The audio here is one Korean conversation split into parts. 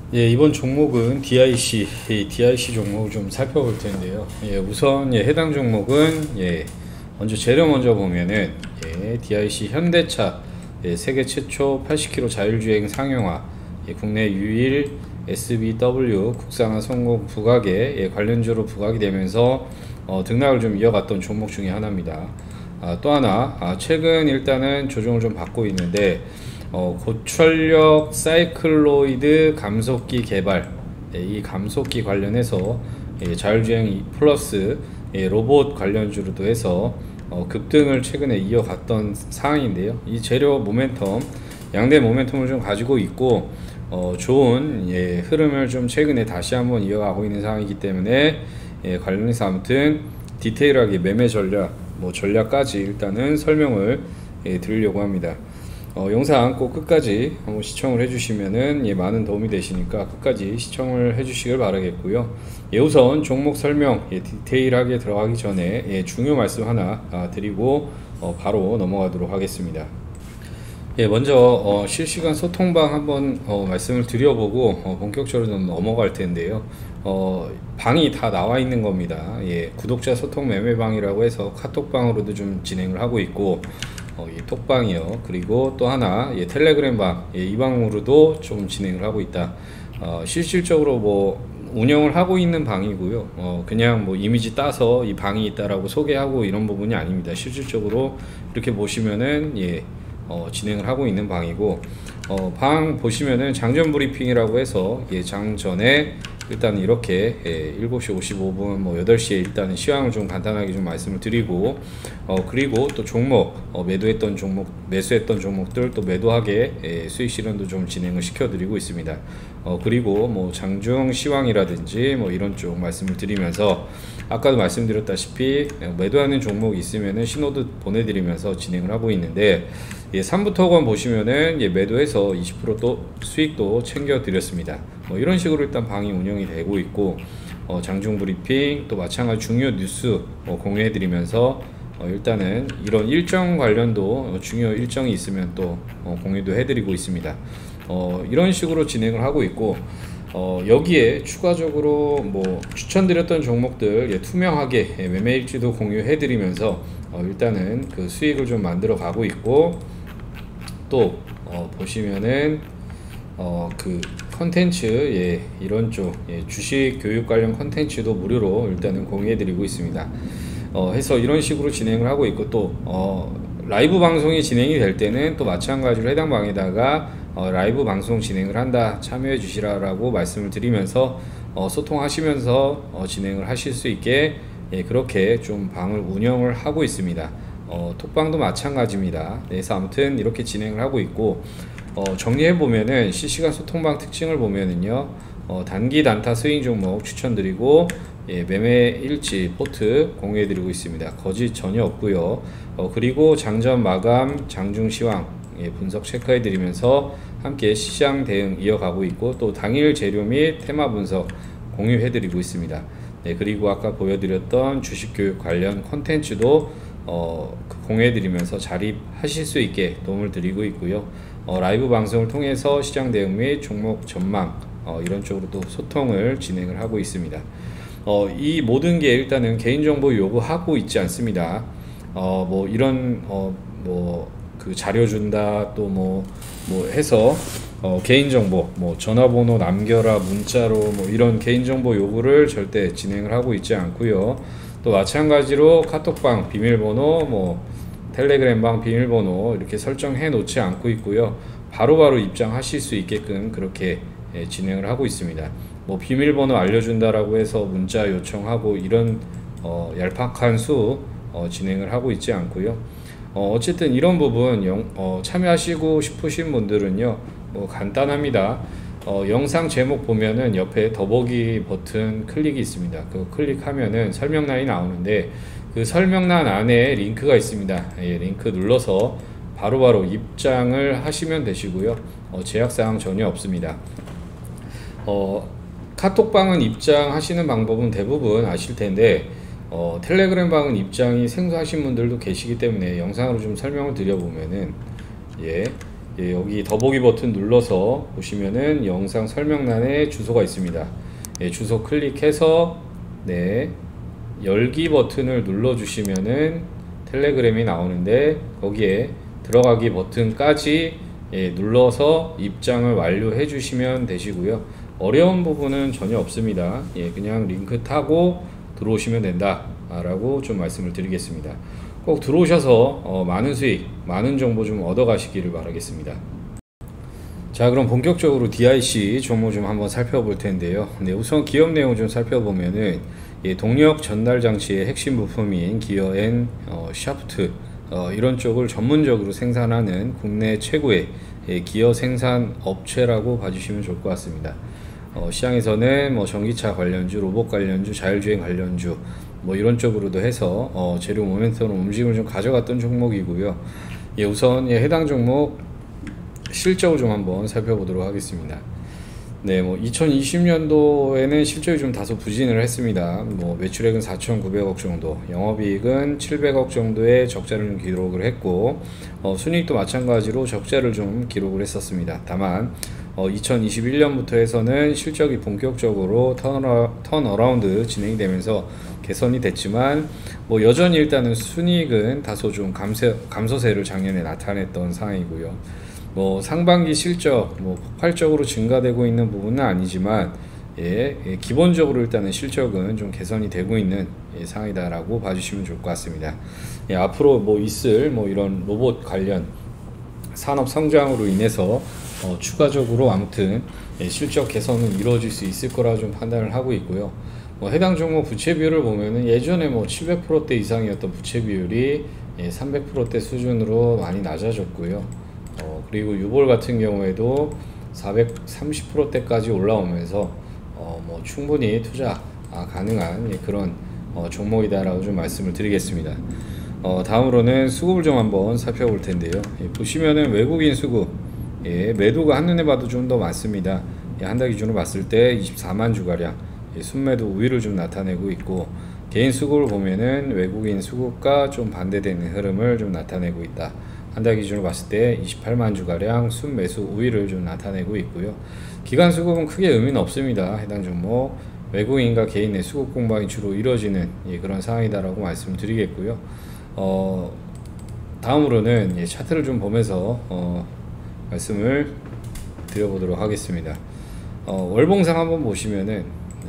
예, 이번 종목은 DIC 종목을 좀 살펴볼 텐데요. 예, 우선 해당 종목은 먼저 재료 먼저 보면은 DIC 현대차 세계 최초 80km 자율주행 상용화 국내 유일 SBW 국산화 성공 부각에 관련주로 부각이 되면서 등락을 좀 이어갔던 종목 중에 하나입니다. 또 하나 최근 일단은 조정을 좀 받고 있는데 고철력 사이클로이드 감속기 개발, 이 감속기 관련해서 자율주행 플러스 로봇 관련주로도 해서 급등을 최근에 이어갔던 상황인데요. 이 재료 모멘텀, 양대 모멘텀을 좀 가지고 있고 좋은 흐름을 좀 최근에 다시 한번 이어가고 있는 상황이기 때문에 관련해서 아무튼 디테일하게 매매 전략, 전략까지 일단은 설명을 드리려고 합니다. 영상 꼭 끝까지 한번 시청을 해주시면은 많은 도움이 되시니까 끝까지 시청을 해주시길 바라겠고요. 우선 종목 설명 디테일하게 들어가기 전에 중요 말씀 하나 드리고 바로 넘어가도록 하겠습니다. 먼저 실시간 소통방 한번 말씀을 드려보고 본격적으로 좀 넘어갈 텐데요. 방이 다 나와 있는 겁니다. 구독자 소통 매매방이라고 해서 카톡방으로도 좀 진행을 하고 있고 이 톡방이요. 그리고 또 하나 텔레그램 방, 이 방으로도 좀 진행을 하고 있다. 실질적으로 운영을 하고 있는 방이고요. 그냥 이미지 따서 이 방이 있다라고 소개하고 이런 부분이 아닙니다. 실질적으로 이렇게 보시면은 진행을 하고 있는 방이고, 방 보시면은 장전 브리핑이라고 해서 장전에 일단 이렇게 7시 55분 8시에 일단은 시황을 좀 간단하게 좀 말씀을 드리고, 그리고 또 종목 매도했던 종목, 매수했던 종목들 또 매도하게 수익 실현도 좀 진행을 시켜 드리고 있습니다. 그리고 장중 시황이라든지 이런 쪽 말씀을 드리면서, 아까도 말씀드렸다시피 매도하는 종목이 있으면은 신호도 보내드리면서 진행을 하고 있는데, 3부터건 보시면은 매도해서 20% 수익도 챙겨 드렸습니다. 이런 식으로 일단 방이 운영이 되고 있고, 장중 브리핑 또 마찬가지 중요 뉴스 공유해 드리면서 일단은 이런 일정 관련도 중요 일정이 있으면 또 공유도 해 드리고 있습니다. 이런 식으로 진행을 하고 있고, 여기에 추가적으로 추천드렸던 종목들 투명하게 매매 일지도 공유해 드리면서 일단은 그 수익을 좀 만들어 가고 있고, 또 보시면은 그 컨텐츠 이런 쪽 주식 교육 관련 컨텐츠도 무료로 일단은 공유해 드리고 있습니다. 해서 이런 식으로 진행을 하고 있고, 또 라이브 방송이 진행이 될 때는 또 마찬가지로 해당 방에다가 라이브 방송 진행을 한다, 참여해 주시라고 말씀을 드리면서 소통하시면서 진행을 하실 수 있게 그렇게 좀 방을 운영을 하고 있습니다. 톡방도 마찬가지입니다. 그래서 아무튼 이렇게 진행을 하고 있고, 정리해 보면은 실시간 소통방 특징을 보면은요, 단기 단타 스윙 종목 추천드리고 매매 일지 포트 공유해 드리고 있습니다. 거짓 전혀 없고요. 그리고 장전 마감 장중 시황 분석 체크해 드리면서 함께 시장 대응 이어가고 있고, 또 당일 재료 및 테마 분석 공유해 드리고 있습니다. 그리고 아까 보여드렸던 주식 교육 관련 콘텐츠도 공유해 드리면서 자립하실 수 있게 도움을 드리고 있고요. 라이브 방송을 통해서 시장 대응 및 종목 전망 이런 쪽으로 또 소통을 진행을 하고 있습니다. 이 모든 게 일단은 개인정보 요구하고 있지 않습니다. 이런 그 자료 준다, 또 해서 개인정보 전화번호 남겨라 문자로 이런 개인정보 요구를 절대 진행을 하고 있지 않고요. 또 마찬가지로 카톡방 비밀번호 텔레그램방 비밀번호 이렇게 설정해 놓지 않고 있고요. 바로바로 입장하실 수 있게끔 그렇게 진행을 하고 있습니다. 비밀번호 알려준다라고 해서 문자 요청하고 이런 얄팍한 수 진행을 하고 있지 않고요. 어쨌든 이런 부분 참여하시고 싶으신 분들은요, 간단합니다. 영상 제목 보면은 옆에 더보기 버튼 클릭이 있습니다. 그 클릭하면은 설명란이 나오는데, 그 설명란 안에 링크가 있습니다. 링크 눌러서 바로바로 입장을 하시면 되시고요. 제약사항 전혀 없습니다. 카톡방은 입장하시는 방법은 대부분 아실 텐데, 텔레그램 방은 입장이 생소하신 분들도 계시기 때문에 영상으로 좀 설명을 드려보면은, 예, 여기 더보기 버튼 눌러서 보시면은 영상 설명란에 주소가 있습니다. 예, 주소 클릭해서 네, 열기 버튼을 눌러 주시면은 텔레그램이 나오는데 거기에 들어가기 버튼까지 예, 눌러서 입장을 완료해 주시면 되시고요. 어려운 부분은 전혀 없습니다. 예, 그냥 링크 타고 들어오시면 된다 라고 좀 말씀을 드리겠습니다. 꼭 들어오셔서 많은 수익, 많은 정보 좀 얻어 가시기를 바라겠습니다. 자, 그럼 본격적으로 DIC 종목 좀 한번 살펴볼 텐데요. 네, 우선 기업 내용 좀 살펴보면은 예, 동력 전달 장치의 핵심 부품인 기어 N 샤프트 이런 쪽을 전문적으로 생산하는 국내 최고의 예, 기어 생산 업체라고 봐주시면 좋을 것 같습니다. 시장에서는 뭐 전기차 관련주, 로봇 관련주, 자율주행 관련주 뭐 이런 쪽으로도 해서 재료 모멘텀으로 움직임을 좀 가져갔던 종목이고요. 예, 우선 예, 해당 종목 실적을 좀 한번 살펴보도록 하겠습니다. 네, 뭐 2020년도에는 실적이 좀 다소 부진을 했습니다. 뭐 매출액은 4,900억 정도, 영업이익은 700억 정도의 적자를 기록을 했고, 순이익도 마찬가지로 적자를 좀 기록을 했었습니다. 다만 2021년부터 해서는 실적이 본격적으로 턴어라운드 진행이 되면서 개선이 됐지만 뭐 여전히 일단은 순이익은 다소 좀 감소세를 작년에 나타냈던 상황이고요. 뭐 상반기 실적 뭐 폭발적으로 증가되고 있는 부분은 아니지만 기본적으로 일단은 실적은 좀 개선이 되고 있는 상황이다라고 봐주시면 좋을 것 같습니다. 앞으로 뭐 있을 뭐 이런 로봇 관련 산업 성장으로 인해서 추가적으로 아무튼 실적 개선은 이루어질 수 있을 거라 좀 판단을 하고 있고요. 뭐 해당 종목 부채 비율을 보면은 예전에 뭐 700%대 이상이었던 부채 비율이 300%대 수준으로 많이 낮아졌고요. 그리고 유볼 같은 경우에도 430%대까지 올라오면서 뭐 충분히 투자 가능한 그런 종목이다라고 좀 말씀을 드리겠습니다. 다음으로는 수급을 좀 한번 살펴볼 텐데요. 보시면은 외국인 수급 매도가 한눈에 봐도 좀 더 많습니다. 한 달 기준으로 봤을 때 24만 주가량 순매도 우위를 좀 나타내고 있고, 개인 수급을 보면은 외국인 수급과 좀 반대되는 흐름을 좀 나타내고 있다. 한 달 기준으로 봤을 때 28만 주가량 순매수 우위를 좀 나타내고 있고요. 기관 수급은 크게 의미는 없습니다. 해당 종목 외국인과 개인 내 수급 공방이 주로 이루어지는 그런 상황이다라고 말씀드리겠고요. 다음으로는 차트를 좀 보면서 말씀을 드려보도록 하겠습니다. 월봉상 한번 보시면은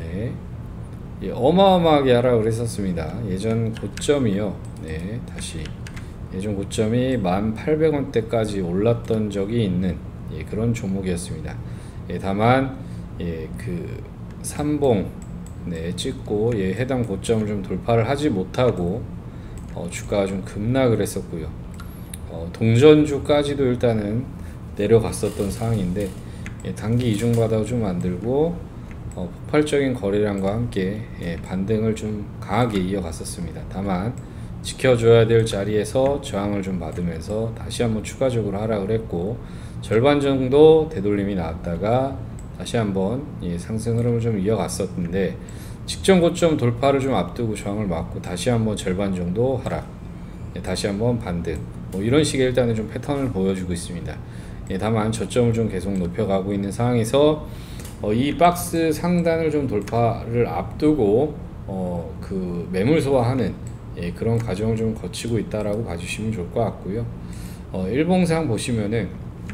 어마어마하게 하락을 했었습니다. 예전 고점이요. 다시 예전 고점이 1,800원대까지 올랐던 적이 있는 그런 종목이었습니다. 다만 그 삼봉 찍고 해당 고점을 좀 돌파를 하지 못하고 주가가 좀 급락을 했었고요. 동전주까지도 일단은 내려갔었던 상황인데 단기 이중바닥을 좀 만들고 폭발적인 거래량과 함께 반등을 좀 강하게 이어갔었습니다. 다만 지켜줘야 될 자리에서 저항을 좀 받으면서 다시 한번 추가적으로 하락을 했고, 절반 정도 되돌림이 나왔다가 다시 한번 상승 흐름을 좀 이어갔었는데, 직전 고점 돌파를 좀 앞두고 저항을 맞고 다시 한번 절반 정도 하락, 다시 한번 반등, 뭐 이런 식의 일단은 좀 패턴을 보여주고 있습니다. 다만 저점을 좀 계속 높여가고 있는 상황에서 이 박스 상단을 좀 돌파를 앞두고 그 매물 소화하는 그런 과정을 좀 거치고 있다라고 봐주시면 좋을 것 같고요. 일봉상 보시면은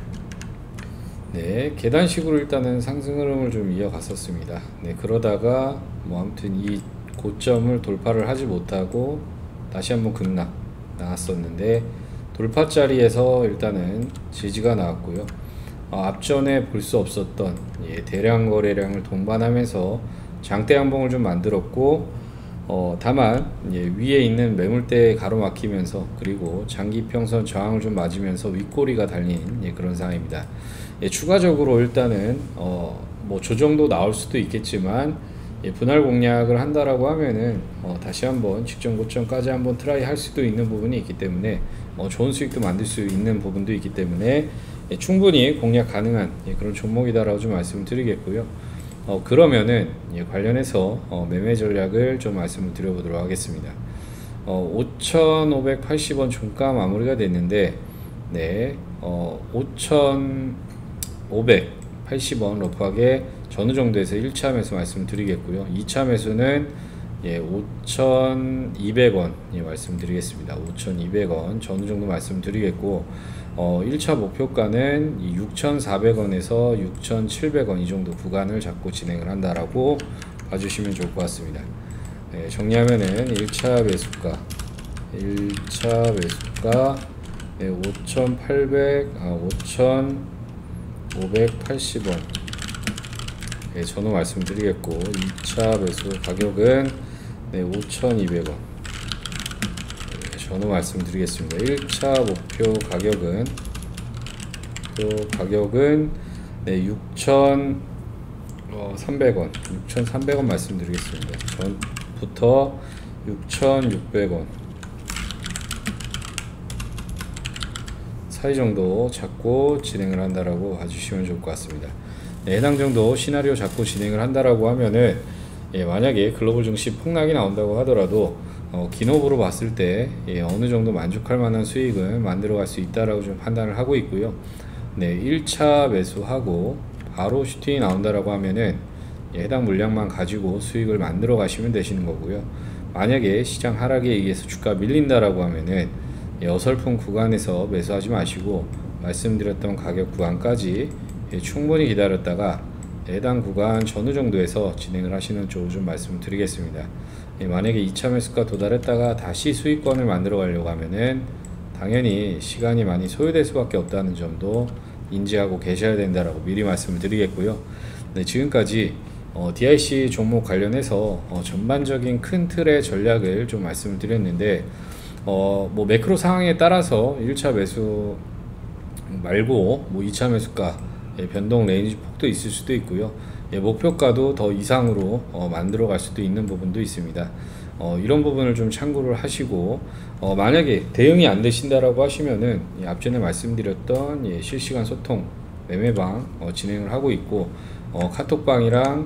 계단식으로 일단은 상승 흐름을 좀 이어갔었습니다. 그러다가 뭐 아무튼 이 고점을 돌파를 하지 못하고 다시 한번 급락 나왔었는데, 돌파 자리에서 일단은 지지가 나왔고요. 앞전에 볼 수 없었던 대량 거래량을 동반하면서 장대 양봉을 좀 만들었고, 다만 위에 있는 매물대에 가로막히면서 그리고 장기평선 저항을 좀 맞으면서 윗꼬리가 달린 그런 상황입니다. 추가적으로 일단은 뭐 조정도 나올 수도 있겠지만 분할 공략을 한다라고 하면은 다시 한번 직전 고점까지 한번 트라이 할 수도 있는 부분이 있기 때문에 좋은 수익도 만들 수 있는 부분도 있기 때문에 충분히 공략 가능한 그런 종목이다라고 좀 말씀을 드리겠고요. 그러면은 관련해서 매매 전략을 좀 말씀을 드려보도록 하겠습니다. 5,580원 종가 마무리가 됐는데 5,580원 러프하게 전후 정도에서 1차 매수 말씀드리겠고요. 2차 매수는 5,200원 말씀드리겠습니다. 5,200원 전후 정도 말씀드리겠고 1차 목표가는 6,400원에서 6,700원 이 정도 구간을 잡고 진행을 한다라고 봐주시면 좋을 것 같습니다. 정리하면은 1차 매수가 5,580원 전후 말씀드리겠고 2차 매수 가격은 5,200원 전후 말씀드리겠습니다. 1차 목표 가격은 6,300원 말씀드리겠습니다. 전부터 6,600원 사이 정도 잡고 진행을 한다라고 봐주시면 좋을 것 같습니다. 해당 정도 시나리오 잡고 진행을 한다라고 하면은 만약에 글로벌 증시 폭락이 나온다고 하더라도 기업으로 봤을 때 어느 정도 만족할 만한 수익을 만들어 갈 수 있다라고 좀 판단을 하고 있고요. 1차 매수하고 바로 슈팅이 나온다라고 하면은 해당 물량만 가지고 수익을 만들어 가시면 되시는 거고요. 만약에 시장 하락에 의해서 주가 밀린다라고 하면은 어설픈 구간에서 매수하지 마시고 말씀드렸던 가격 구간까지 충분히 기다렸다가 해당 구간 전후 정도에서 진행을 하시는 쪽을 좀 말씀드리겠습니다. 만약에 2차 매수가 도달했다가 다시 수익권을 만들어 가려고 하면은 당연히 시간이 많이 소요될 수밖에 없다는 점도 인지하고 계셔야 된다라고 미리 말씀을 드리겠고요. 지금까지 DIC 종목 관련해서 전반적인 큰 틀의 전략을 좀 말씀을 드렸는데 뭐 매크로 상황에 따라서 1차 매수 말고 뭐 2차 매수가 변동 레인지 폭도 있을 수도 있고요. 목표가도 더 이상으로 만들어 갈 수도 있는 부분도 있습니다. 이런 부분을 좀 참고를 하시고 만약에 대응이 안 되신다라고 하시면은 앞전에 말씀드렸던 실시간 소통 매매방 진행을 하고 있고 카톡방이랑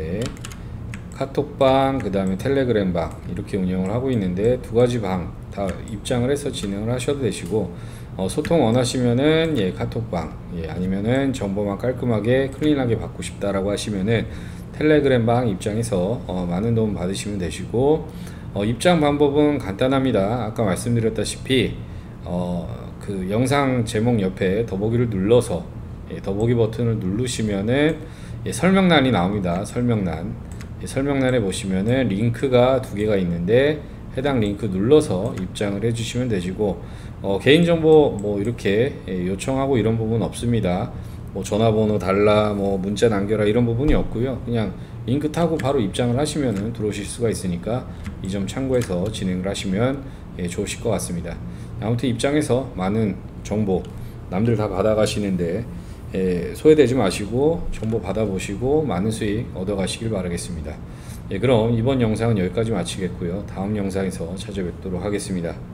카톡방 그 다음에 텔레그램방 이렇게 운영을 하고 있는데 두 가지 방 다 입장을 해서 진행을 하셔도 되시고 소통 원하시면은 카톡방 아니면은 정보만 깔끔하게 클린하게 받고 싶다라고 하시면은 텔레그램방 입장에서 많은 도움 받으시면 되시고 입장 방법은 간단합니다. 아까 말씀드렸다시피 그 영상 제목 옆에 더보기를 눌러서 더보기 버튼을 누르시면은 설명란이 나옵니다. 설명란에 보시면은 링크가 두 개가 있는데 해당 링크 눌러서 입장을 해주시면 되시고 개인정보 뭐 이렇게 요청하고 이런 부분 없습니다. 뭐 전화번호 달라 뭐 문자 남겨라 이런 부분이 없고요. 그냥 링크 타고 바로 입장을 하시면 들어오실 수가 있으니까 이 점 참고해서 진행을 하시면 좋으실 것 같습니다. 아무튼 입장에서 많은 정보 남들 다 받아가시는데 소외되지 마시고 정보 받아보시고 많은 수익 얻어가시길 바라겠습니다. 그럼 이번 영상은 여기까지 마치겠고요. 다음 영상에서 찾아뵙도록 하겠습니다.